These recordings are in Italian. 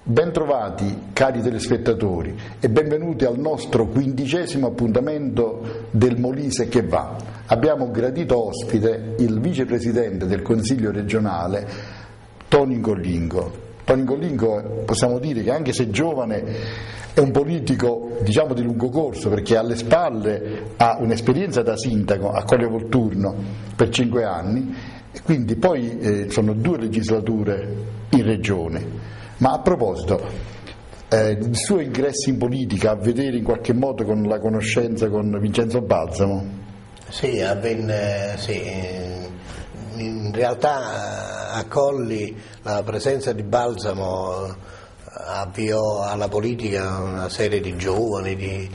Bentrovati cari telespettatori e benvenuti al nostro 15° appuntamento del Molise che va. Abbiamo un gradito ospite il vicepresidente del Consiglio regionale Toni Gollingo. Toni Gollingo possiamo dire che anche se giovane è un politico diciamo di lungo corso, perché alle spalle ha un'esperienza da sindaco a Colle Volturno per 5 anni e quindi poi sono 2 legislature in regione. Ma a proposito, il suo ingresso in politica ha a vedere in qualche modo con la conoscenza con Vincenzo Balsamo? Sì, avvenne, sì. In realtà a Colli la presenza di Balsamo avviò alla politica una serie di giovani, di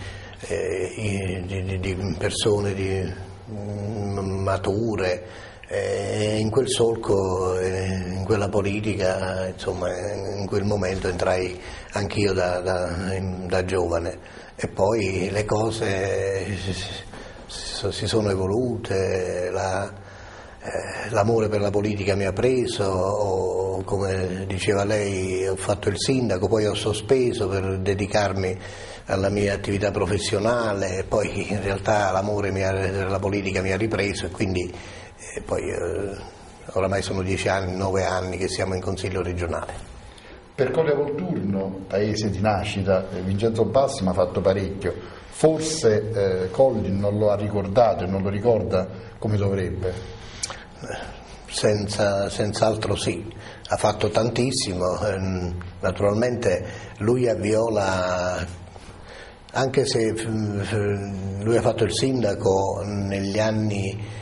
persone mature. E in quel solco, in quella politica, insomma, in quel momento entrai anch'io da giovane e poi le cose si sono evolute, l'amore per la politica mi ha preso, come diceva lei ho fatto il sindaco, poi ho sospeso per dedicarmi alla mia attività professionale e poi in realtà l'amore per la politica mi ha ripreso e quindi poi oramai sono 9 anni che siamo in Consiglio regionale. Per Colle Volturno, paese di nascita, Vincenzo Balsamo ha fatto parecchio, forse Colli non lo ha ricordato e non lo ricorda come dovrebbe? Senz'altro sì, ha fatto tantissimo, naturalmente lui avviò anche se lui ha fatto il sindaco negli anni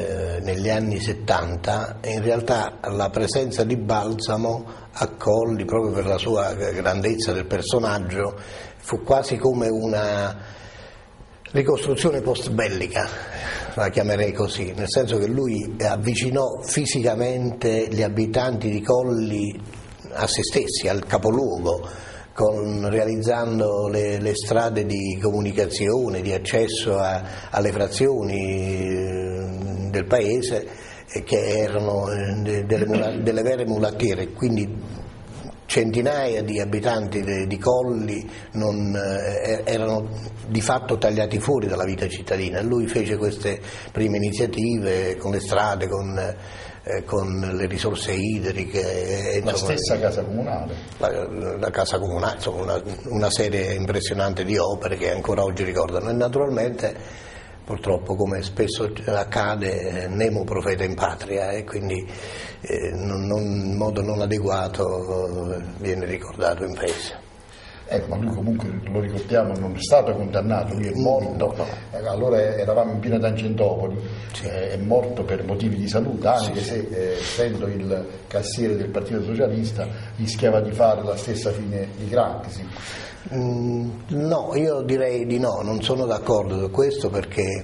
70, in realtà la presenza di Balsamo a Colli, proprio per la sua grandezza del personaggio, fu quasi come una ricostruzione post-bellica, la chiamerei così, nel senso che lui avvicinò fisicamente gli abitanti di Colli a se stessi, al capoluogo, realizzando le strade di comunicazione, di accesso alle frazioni del paese che erano delle vere mulattiere, quindi centinaia di abitanti di Colli erano di fatto tagliati fuori dalla vita cittadina. Lui fece queste prime iniziative con le strade, con le risorse idriche. La stessa casa comunale. La casa comunale, insomma una serie impressionante di opere che ancora oggi ricordano e naturalmente purtroppo come spesso accade nemo profeta in patria e quindi in modo non adeguato viene ricordato in paese. Ma lui comunque, lo ricordiamo, non è stato condannato, lui è morto, no. Allora eravamo in piena Tangentopoli, sì. È morto per motivi di salute, anche se essendo il cassiere del Partito Socialista rischiava di fare la stessa fine di Craxi. No, io direi di no, non sono d'accordo su questo perché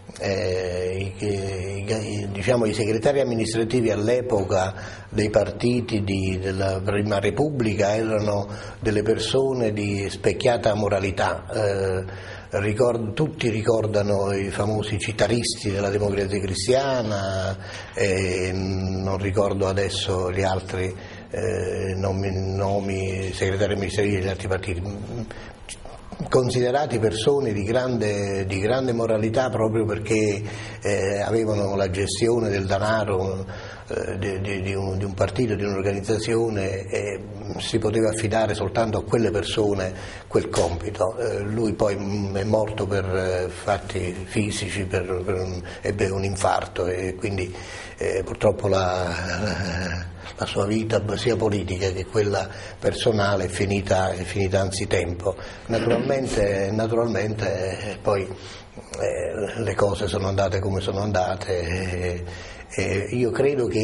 i segretari amministrativi all'epoca dei partiti della Prima Repubblica erano delle persone di specchiata moralità. Tutti ricordano i famosi citaristi della Democrazia Cristiana, non ricordo adesso gli altri nomi segretari amministrativi degli altri partiti, considerati persone di grande moralità proprio perché avevano la gestione del denaro di un partito, di un'organizzazione e si poteva affidare soltanto a quelle persone quel compito. Lui poi è morto per fatti fisici, ebbe un infarto e quindi purtroppo la sua vita sia politica che quella personale è finita anzitempo. Naturalmente poi le cose sono andate come sono andate e io credo che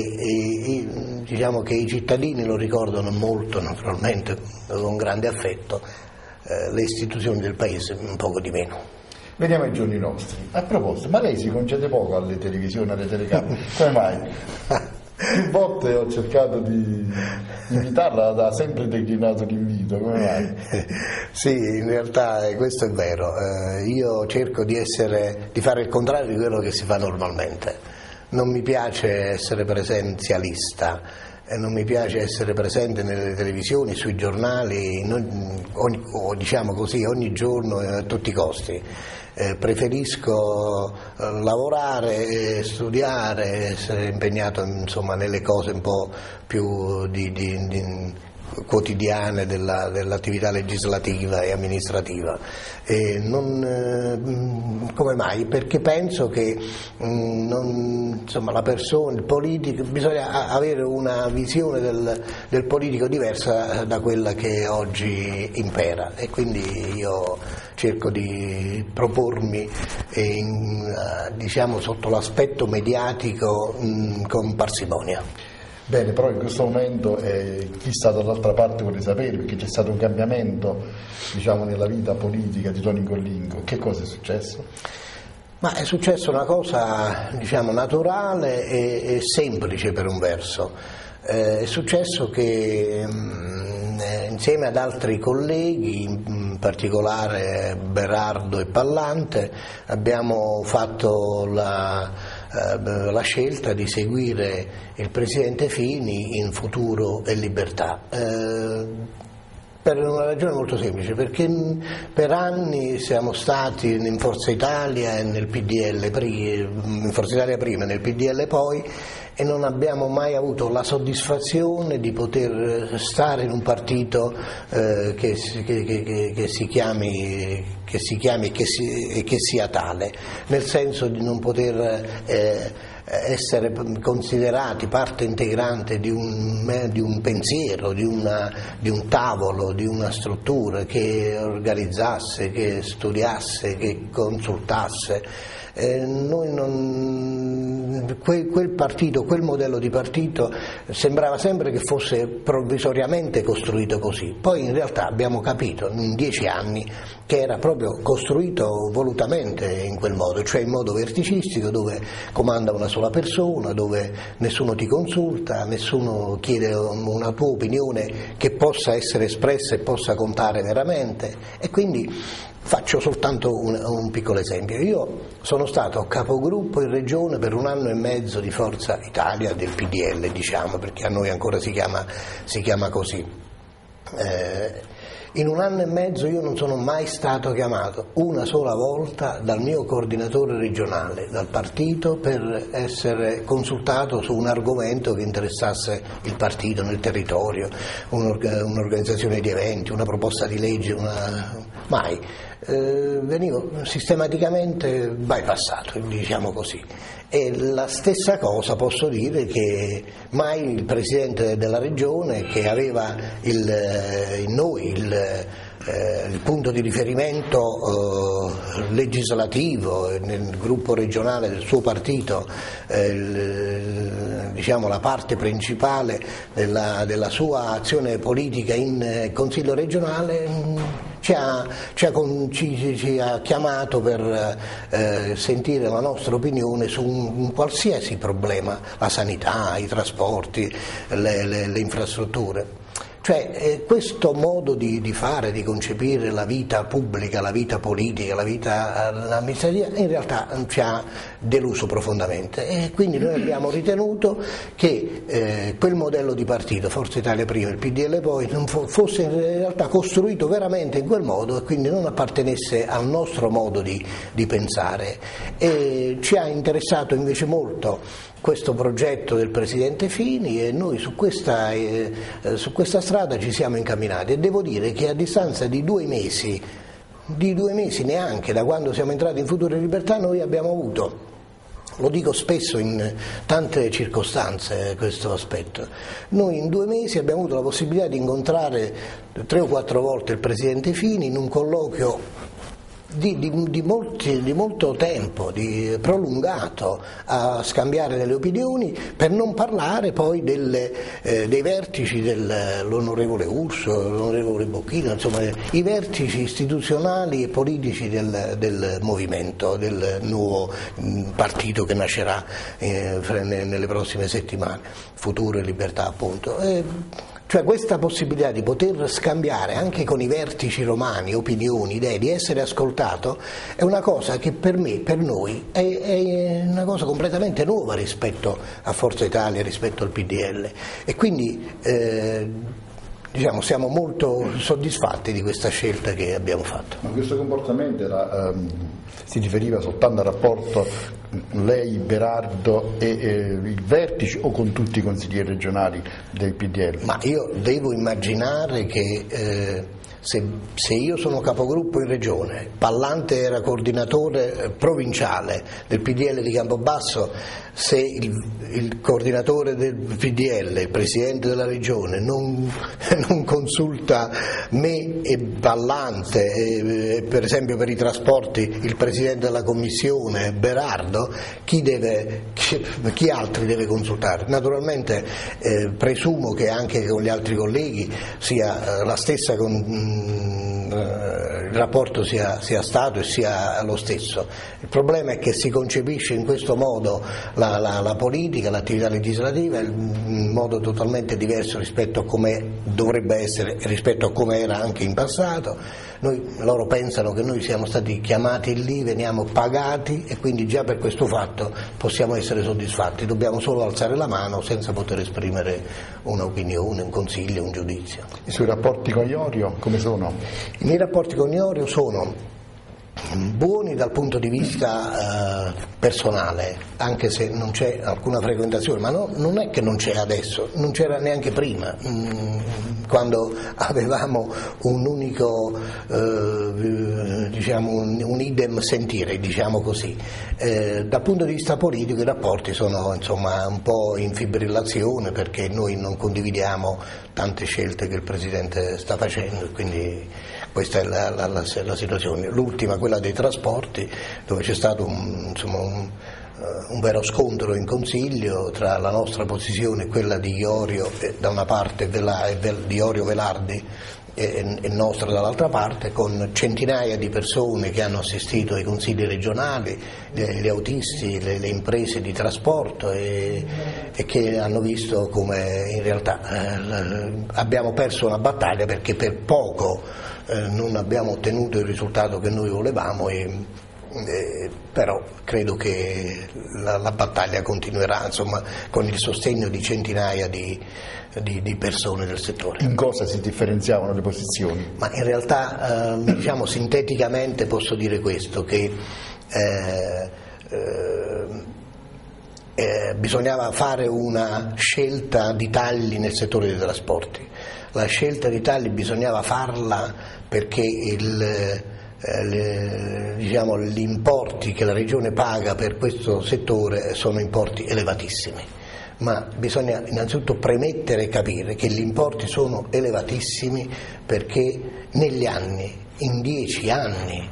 i cittadini lo ricordano molto, naturalmente con grande affetto, le istituzioni del paese un poco di meno. Veniamo ai giorni nostri. A proposito, ma lei si concede poco alle televisioni, alle telecamere, come mai? Più volte ho cercato di invitarla, ha sempre declinato l'invito, come mai? Sì, in realtà questo è vero, io cerco di fare il contrario di quello che si fa normalmente. Non mi piace essere presenzialista, non mi piace essere presente nelle televisioni, sui giornali, diciamo così, ogni giorno e a tutti i costi. Preferisco lavorare, studiare, essere impegnato insomma nelle cose un po' più quotidiane dell'attività legislativa e amministrativa. Come mai? Perché penso che insomma, la persona, il politico, bisogna avere una visione del politico diversa da quella che oggi impera, e quindi io cerco di propormi diciamo sotto l'aspetto mediatico con parsimonia. Bene, però in questo momento chi sta dall'altra parte vuole sapere, perché c'è stato un cambiamento, diciamo, nella vita politica di Toni Collingo. Che cosa è successo? Ma è successa una cosa, diciamo, naturale e semplice per un verso. È successo che insieme ad altri colleghi, in particolare Berardo e Pallante, abbiamo fatto la scelta di seguire il Presidente Fini in Futuro e Libertà. Per una ragione molto semplice, perché per anni siamo stati in Forza Italia e nel PDL, in Forza Italia prima e nel PDL poi, e non abbiamo mai avuto la soddisfazione di poter stare in un partito che si chiami e che sia tale, nel senso di non poter essere considerati parte integrante di un pensiero, di un tavolo, di una struttura che organizzasse, che studiasse, che consultasse. Quel partito, quel modello di partito sembrava sempre che fosse provvisoriamente costruito così, poi in realtà abbiamo capito in 10 anni che era proprio costruito volutamente in quel modo, cioè in modo verticistico, dove comanda una sola persona, dove nessuno ti consulta, nessuno chiede una tua opinione che possa essere espressa e possa contare veramente. E quindi faccio soltanto un piccolo esempio. Io sono stato capogruppo in regione per 1 anno e mezzo di Forza Italia, del PDL, diciamo, perché a noi ancora si chiama così. In 1 anno e mezzo io non sono mai stato chiamato una sola volta dal mio coordinatore regionale, dal partito, per essere consultato su un argomento che interessasse il partito nel territorio, un'organizzazione di eventi, una proposta di legge, mai. Venivo sistematicamente bypassato, diciamo così. E la stessa cosa posso dire che mai il Presidente della Regione, che aveva in noi il punto di riferimento legislativo nel gruppo regionale del suo partito, diciamo la parte principale della sua azione politica in Consiglio regionale, ci ha chiamato per sentire la nostra opinione su un qualsiasi problema, la sanità, i trasporti, le infrastrutture. Cioè questo modo di fare, di concepire la vita pubblica, la vita politica, la vita amministrativa, in realtà ci ha deluso profondamente, e quindi noi abbiamo ritenuto che quel modello di partito, Forza Italia prima e il PDL poi, non fosse in realtà costruito veramente in quel modo, e quindi non appartenesse al nostro modo di pensare. E ci ha interessato invece molto questo progetto del Presidente Fini, e noi su questa strada ci siamo incamminati, e devo dire che a distanza di 2 mesi neanche da quando siamo entrati in Futuro e Libertà, noi abbiamo avuto, lo dico spesso in tante circostanze questo aspetto, noi in 2 mesi abbiamo avuto la possibilità di incontrare 3 o 4 volte il Presidente Fini in un colloquio di molto tempo, prolungato, a scambiare delle opinioni, per non parlare poi dei vertici dell'onorevole Urso, l'onorevole Bocchino, insomma i vertici istituzionali e politici del movimento, del nuovo partito che nascerà nelle prossime settimane, Futuro e Libertà appunto. Cioè questa possibilità di poter scambiare anche con i vertici romani opinioni, idee, di essere ascoltato, è una cosa che per me, per noi, è una cosa completamente nuova rispetto a Forza Italia, rispetto al PDL, e quindi diciamo, siamo molto soddisfatti di questa scelta che abbiamo fatto. Ma questo comportamento si riferiva soltanto al rapporto lei, Berardo e il vertice, o con tutti i consiglieri regionali del PDL? Ma io devo immaginare che se io sono capogruppo in regione, Pallante era coordinatore provinciale del PDL di Campobasso, se il coordinatore del PDL, il presidente della regione, non consulta me e Pallante, e per esempio per i trasporti il presidente della commissione Berardo, chi altri deve consultare? Naturalmente presumo che anche con gli altri colleghi sia la stessa il rapporto sia stato e sia lo stesso. Il problema è che si concepisce in questo modo la politica, l'attività legislativa in modo totalmente diverso rispetto a come dovrebbe essere e rispetto a come era anche in passato. Loro pensano che noi siamo stati chiamati lì, veniamo pagati, e quindi già per questo fatto possiamo essere soddisfatti, dobbiamo solo alzare la mano senza poter esprimere un'opinione, un consiglio, un giudizio. I suoi rapporti con Iorio come sono? I miei rapporti con Iorio sono buoni dal punto di vista personale, anche se non c'è alcuna frequentazione, ma non è che non c'è adesso, non c'era neanche prima, quando avevamo un unico diciamo un idem sentire, diciamo così. Dal punto di vista politico i rapporti sono insomma un po' in fibrillazione, perché noi non condividiamo tante scelte che il Presidente sta facendo, quindi questa è la situazione. L'ultima, quella dei trasporti, dove c'è stato un vero scontro in Consiglio tra la nostra posizione e quella di Iorio da una parte di Iorio Velardi e nostra dall'altra parte, con centinaia di persone che hanno assistito ai consigli regionali, gli autisti, le imprese di trasporto, e che hanno visto come in realtà abbiamo perso una battaglia, perché per poco non abbiamo ottenuto il risultato che noi volevamo, però credo che la battaglia continuerà, insomma, con il sostegno di centinaia di persone del settore. In cosa si differenziavano le posizioni? Ma in realtà diciamo sinteticamente posso dire questo, che bisognava fare una scelta di tagli nel settore dei trasporti. La scelta di tagli bisognava farla perché diciamo, gli importi che la Regione paga per questo settore sono importi elevatissimi, ma bisogna innanzitutto premettere e capire che gli importi sono elevatissimi perché negli anni, in 10 anni,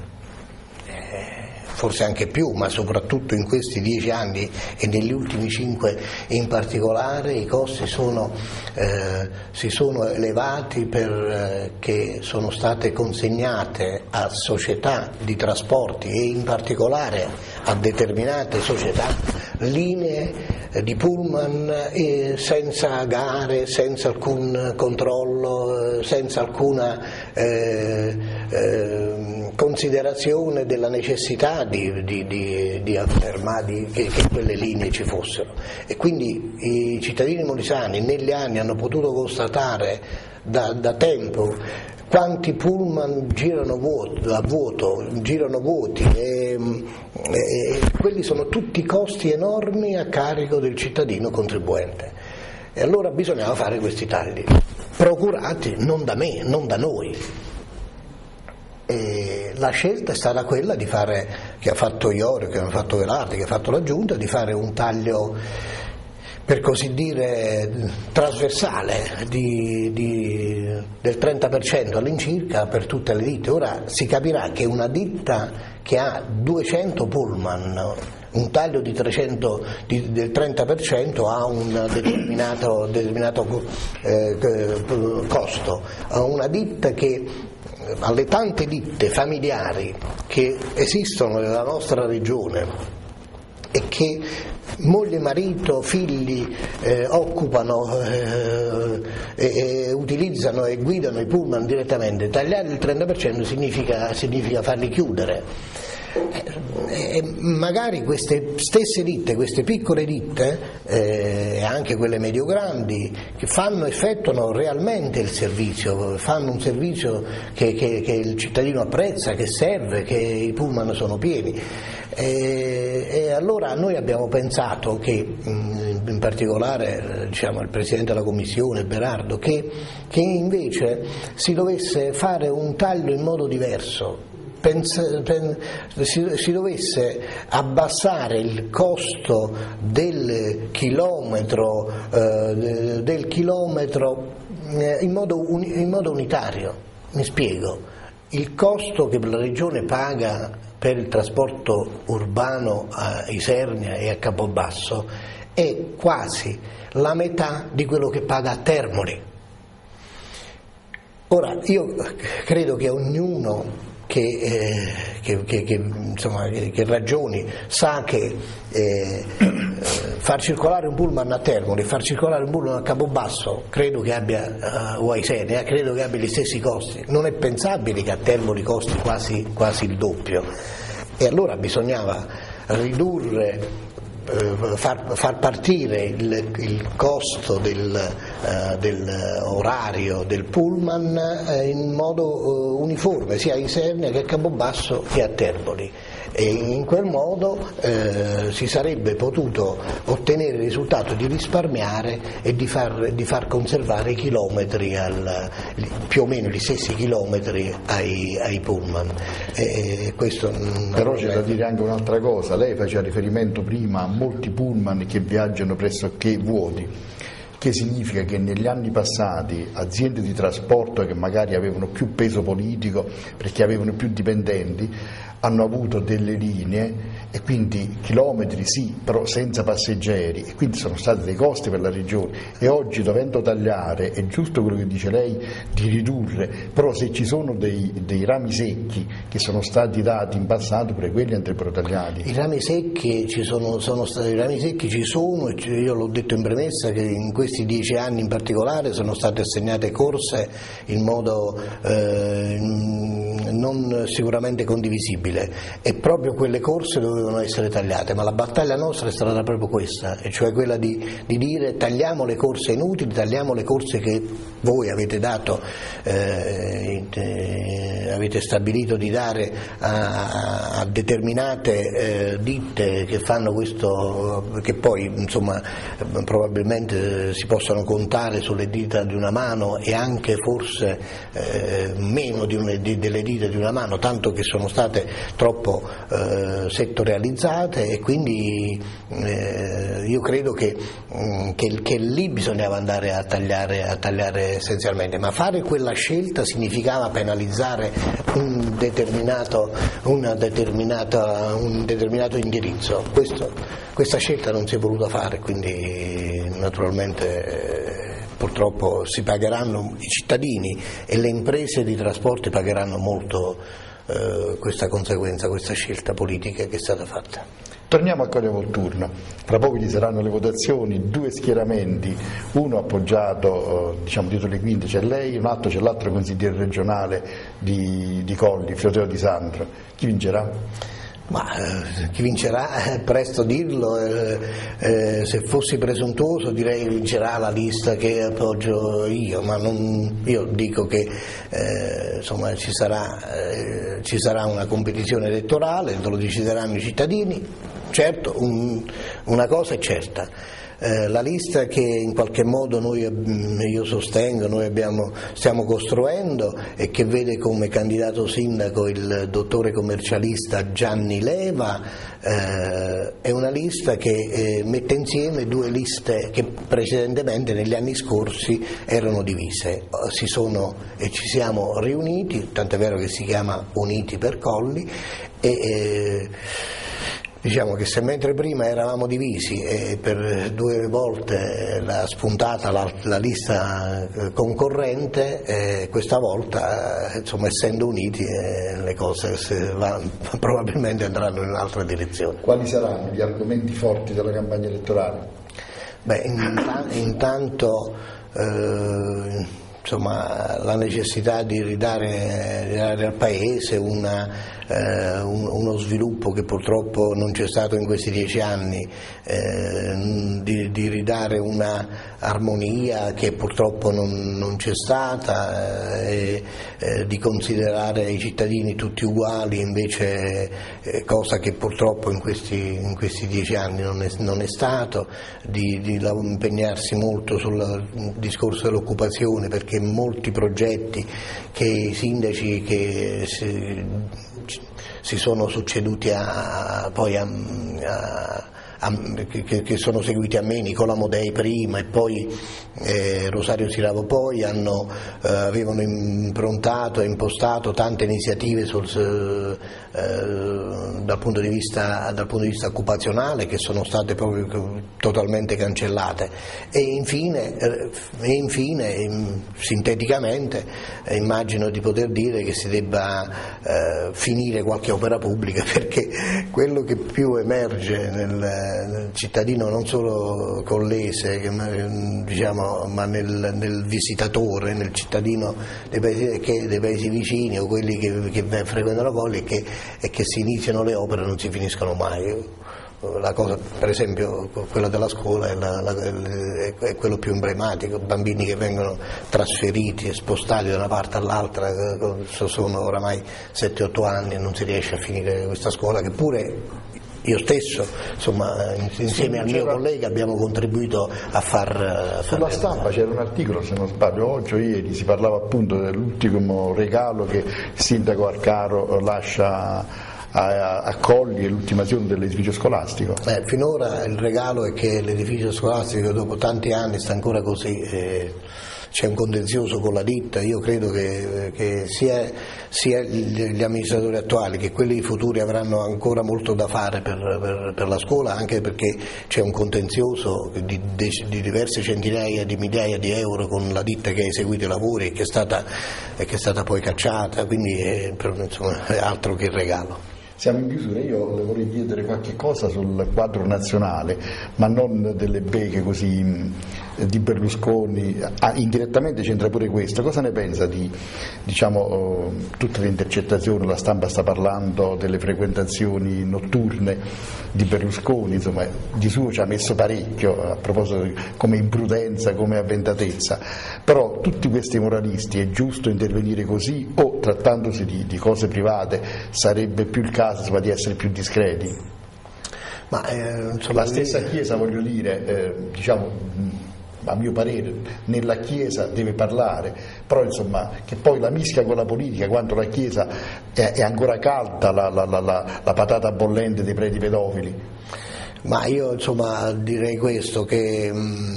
forse anche più, ma soprattutto in questi 10 anni e negli ultimi 5 in particolare, i costi si sono elevati perché sono state consegnate a società di trasporti e in particolare a determinate società linee di pullman senza gare, senza alcun controllo, senza alcuna considerazione della necessità di affermare che quelle linee ci fossero, e quindi i cittadini molisani negli anni hanno potuto constatare da tempo quanti pullman girano vuoti e quelli sono tutti costi enormi a carico del cittadino contribuente, e allora bisognava fare questi tagli procurati non da me, non da noi. E la scelta è stata quella di fare, che ha fatto Iorio, che ha fatto Velardi, che ha fatto la Giunta, di fare un taglio per così dire trasversale del 30% all'incirca per tutte le ditte. Ora si capirà che una ditta che ha 200 pullman, un taglio del 30% ha un determinato costo. Una ditta che, alle tante ditte familiari che esistono nella nostra regione, e che moglie, marito, figli occupano e utilizzano e guidano i pullman direttamente, tagliare il 30% significa farli chiudere. Magari queste stesse ditte, queste piccole ditte e anche quelle medio-grandi che effettuano realmente il servizio, fanno un servizio che il cittadino apprezza, che serve, che i pullman sono pieni. E allora noi abbiamo pensato che, in particolare il Presidente della Commissione Berardo, che invece si dovesse fare un taglio in modo diverso. Si dovesse abbassare il costo del chilometro in modo unitario. Mi spiego: il costo che la Regione paga per il trasporto urbano a Isernia e a Campobasso è quasi la metà di quello che paga a Termoli. Ora, io credo che ognuno che ragioni sa che far circolare un pullman a Termoli, far circolare un pullman a Campobasso, credo che abbia o a Isernia, credo che abbia gli stessi costi. Non è pensabile che a Termoli costi quasi il doppio, e allora bisognava ridurre, far partire il costo dell'orario del pullman in modo uniforme sia a Isernia che a Campobasso che a Termoli, e in quel modo si sarebbe potuto ottenere il risultato di risparmiare e di far conservare i chilometri, più o meno gli stessi chilometri ai pullman. Però c'è da dire anche un'altra cosa: lei faceva riferimento prima a molti pullman che viaggiano pressoché vuoti, che significa che negli anni passati aziende di trasporto che magari avevano più peso politico perché avevano più dipendenti hanno avuto delle linee e quindi chilometri sì, però senza passeggeri, e quindi sono stati dei costi per la regione, e oggi, dovendo tagliare, è giusto quello che dice lei di ridurre, però se ci sono dei rami secchi che sono stati dati in passato, pure quelli andrebbero tagliati. I rami secchi ci sono, io l'ho detto in premessa che in questi 10 anni in particolare sono state assegnate corse in modo non sicuramente condivisibile, e proprio quelle corse dovevano essere tagliate, ma la battaglia nostra è stata proprio questa, e cioè quella di dire: tagliamo le corse inutili, tagliamo le corse che voi avete dato, avete stabilito di dare a determinate ditte che fanno questo, che poi probabilmente si possono contare sulle dita di una mano, e anche forse meno delle dita di una mano, tanto che sono state troppo settorializzate, e quindi io credo che lì bisognava andare a tagliare essenzialmente, ma fare quella scelta significava penalizzare un determinato indirizzo. Questa scelta non si è voluta fare, quindi naturalmente purtroppo si pagheranno, i cittadini e le imprese di trasporti pagheranno molto questa conseguenza, questa scelta politica che è stata fatta. Torniamo a Colle Volturno. Fra poco ci saranno le votazioni, 2 schieramenti, uno appoggiato dietro le quinte c'è lei, un altro c'è l'altro consigliere regionale di Colli, Fiorello Di Sandro. Chi vincerà? Ma chi vincerà è presto dirlo, se fossi presuntuoso direi vincerà la lista che appoggio io, ma io dico che ci sarà una competizione elettorale, lo decideranno i cittadini. Certo, una cosa è certa: la lista che in qualche modo io sostengo, stiamo costruendo, e che vede come candidato sindaco il dottore commercialista Gianni Leva, è una lista che mette insieme 2 liste che precedentemente negli anni scorsi erano divise. Ci siamo riuniti, tant'è vero che si chiama Uniti per Colli, Diciamo che se mentre prima eravamo divisi e per 2 volte l'ha spuntata la lista concorrente, questa volta, insomma, essendo uniti, le cose probabilmente andranno in un'altra direzione. Quali saranno gli argomenti forti della campagna elettorale? Beh, intanto insomma, la necessità di ridare al Paese uno sviluppo che purtroppo non c'è stato in questi 10 anni, di ridare una armonia che purtroppo non c'è stata, di considerare i cittadini tutti uguali, invece cosa che purtroppo in questi 10 anni non è stato, di impegnarsi molto sul discorso dell'occupazione, perché molti progetti che i sindaci che si sono succeduti che sono seguiti a me, Nicola Modei prima e poi Rosario Siravo poi, avevano improntato e impostato tante iniziative dal punto di vista occupazionale, che sono state proprio totalmente cancellate. E infine sinteticamente, immagino di poter dire che si debba finire qualche opera pubblica, perché quello che più emerge nel cittadino non solo collese, ma nel visitatore, nel cittadino dei paesi vicini o quelli che frequentano Colli, è che si iniziano le opere e non si finiscono mai. La cosa, per esempio, quella della scuola è quello più emblematico, bambini che vengono trasferiti e spostati da una parte all'altra, sono oramai 7-8 anni e non si riesce a finire questa scuola, che pure io stesso, insomma, insieme al mio collega abbiamo contribuito a far sulla stampa c'era un articolo, se non sbaglio, oggi o ieri, si parlava appunto dell'ultimo regalo che il sindaco Arcaro lascia a Colli, e l'ultimazione dell'edificio scolastico. Finora il regalo è che l'edificio scolastico dopo tanti anni sta ancora così, c'è un contenzioso con la ditta. Io credo che sia gli amministratori attuali che quelli futuri avranno ancora molto da fare per la scuola, anche perché c'è un contenzioso di diverse centinaia di migliaia di euro con la ditta che ha eseguito i lavori e che è stata poi cacciata, quindi insomma, è altro che il regalo. Siamo in chiusura, io le vorrei chiedere qualche cosa sul quadro nazionale, ma non delle beghe così di Berlusconi. Indirettamente c'entra pure questo. Cosa ne pensa di tutte le intercettazioni? La stampa sta parlando delle frequentazioni notturne di Berlusconi, insomma, di suo ci ha messo parecchio a proposito come imprudenza, come avventatezza. Però tutti questi moralisti, è giusto intervenire così, o trattandosi di cose private sarebbe più il caso di essere più discreti? La stessa Chiesa, voglio dire, a mio parere nella Chiesa deve parlare, però insomma che poi la mischia con la politica, quanto la Chiesa è ancora calda la patata bollente dei preti pedofili. Ma io insomma direi questo, che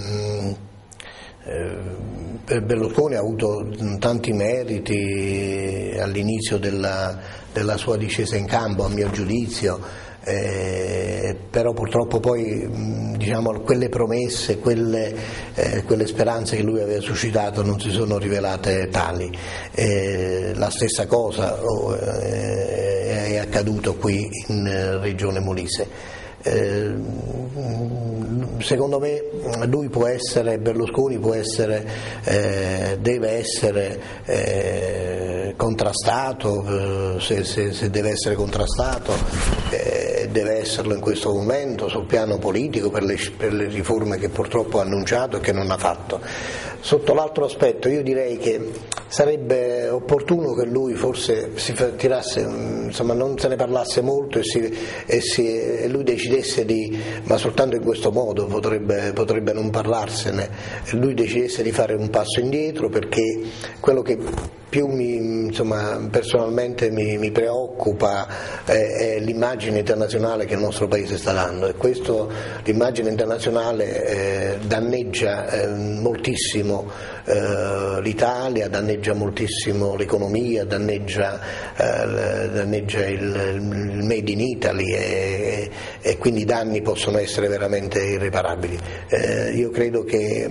Berlusconi ha avuto tanti meriti all'inizio della sua discesa in campo, a mio giudizio, però purtroppo poi quelle promesse, quelle speranze che lui aveva suscitato non si sono rivelate tali. La stessa cosa è accaduto qui in Regione Molise. Secondo me Berlusconi deve essere contrastato, se deve essere contrastato deve esserlo in questo momento sul piano politico per le riforme che purtroppo ha annunciato e che non ha fatto. Sotto l'altro aspetto io direi che sarebbe opportuno che lui forse si tirasse, insomma non se ne parlasse molto e lui decidesse ma soltanto in questo modo potrebbe non parlarsene, lui decidesse di fare un passo indietro, perché quello che più personalmente mi preoccupa è l'immagine internazionale che il nostro paese sta dando, e questo, l'immagine internazionale danneggia moltissimo l'Italia, danneggia moltissimo l'economia, danneggia il Made in Italy, e quindi i danni possono essere veramente irreparabili. Io credo che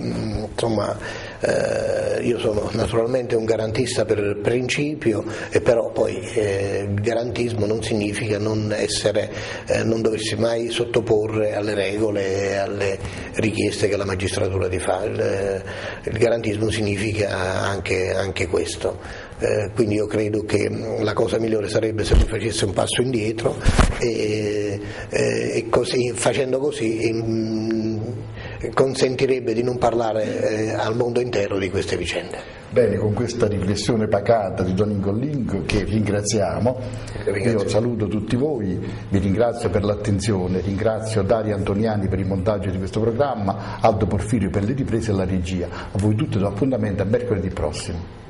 io sono naturalmente un garantista per principio, e però poi il garantismo non significa non doversi mai sottoporre alle regole e alle richieste che la magistratura ti fa. Il garantismo significa anche questo. Quindi io credo che la cosa migliore sarebbe se lui facesse un passo indietro e così, facendo così consentirebbe di non parlare al mondo intero di queste vicende. Bene, con questa riflessione pacata di Don Incollingo, che ringraziamo, io saluto tutti voi, vi ringrazio per l'attenzione, ringrazio Dario Antoniani per il montaggio di questo programma, Aldo Porfirio per le riprese e la regia. A voi tutti do appuntamento a mercoledì prossimo.